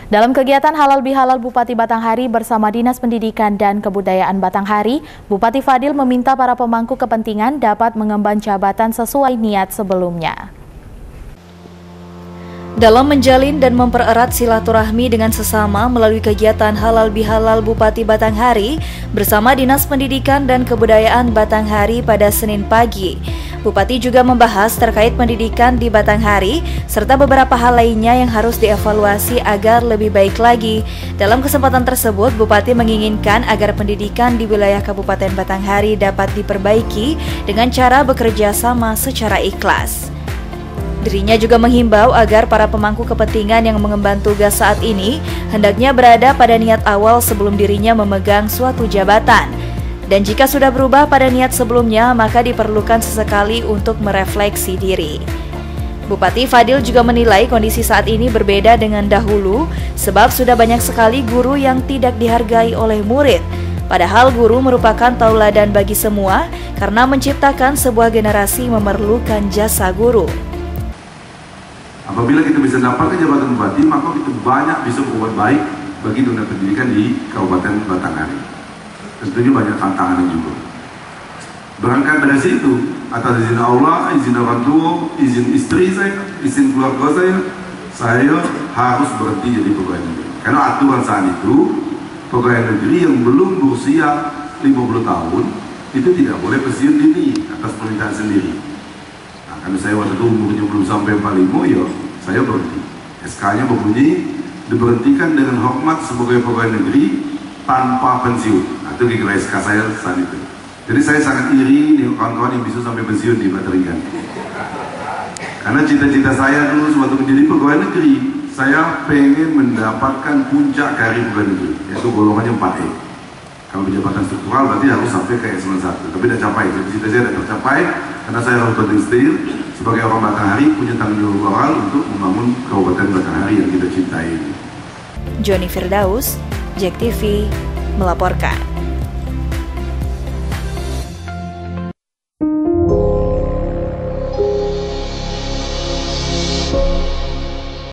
Dalam kegiatan Halal Bihalal Bupati Batanghari bersama Dinas Pendidikan dan Kebudayaan Batanghari, Bupati Fadil meminta para pemangku kepentingan dapat mengemban jabatan sesuai niat sebelumnya. Dalam menjalin dan mempererat silaturahmi dengan sesama melalui kegiatan Halal Bihalal Bupati Batanghari bersama Dinas Pendidikan dan Kebudayaan Batanghari pada Senin pagi, Bupati juga membahas terkait pendidikan di Batanghari serta beberapa hal lainnya yang harus dievaluasi agar lebih baik lagi. Dalam kesempatan tersebut, Bupati menginginkan agar pendidikan di wilayah Kabupaten Batanghari dapat diperbaiki dengan cara bekerja sama secara ikhlas. Dirinya juga menghimbau agar para pemangku kepentingan yang mengemban tugas saat ini hendaknya berada pada niat awal sebelum dirinya memegang suatu jabatan. Dan jika sudah berubah pada niat sebelumnya, maka diperlukan sesekali untuk merefleksi diri. Bupati Fadil juga menilai kondisi saat ini berbeda dengan dahulu, sebab sudah banyak sekali guru yang tidak dihargai oleh murid. Padahal guru merupakan tauladan bagi semua, karena menciptakan sebuah generasi memerlukan jasa guru. Apabila kita bisa dapatkan jabatan bupati, maka kita banyak bisa berbuat baik bagi dunia pendidikan di Kabupaten Batanghari. Tentunya banyak tantangan juga. Berangkat dari situ, atas izin Allah, izin orang tua, izin istri saya, izin keluarga saya harus berhenti jadi pegawai negeri. Karena aturan saat itu, pegawai negeri yang belum berusia 50 tahun itu tidak boleh pensiun dini atas permintaan sendiri. Nah, karena saya waktu itu umurnya belum sampai 45, ya saya berhenti. SK-nya berbunyi diberhentikan dengan hormat sebagai pegawai negeri tanpa pensiun. Nah, itu kira SK saya saat itu. Jadi saya sangat iri nih kawan-kawan yang bisa sampai pensiun di Batanghari. Karena cita-cita saya dulu waktu menjadi pegawai negeri, saya pengen mendapatkan puncak karir pegawai negeri, yaitu golongannya 4E. Kalau jabatan struktural berarti harus sampai ke eselon 1, tapi tidak capai. Jadi cita saya tidak tercapai karena saya harus penting setir sebagai orang Batanghari punya tanggung jawab moral untuk membangun Kabupaten Batanghari yang kita cintai. Joni Firdaus, JEK TV melaporkan.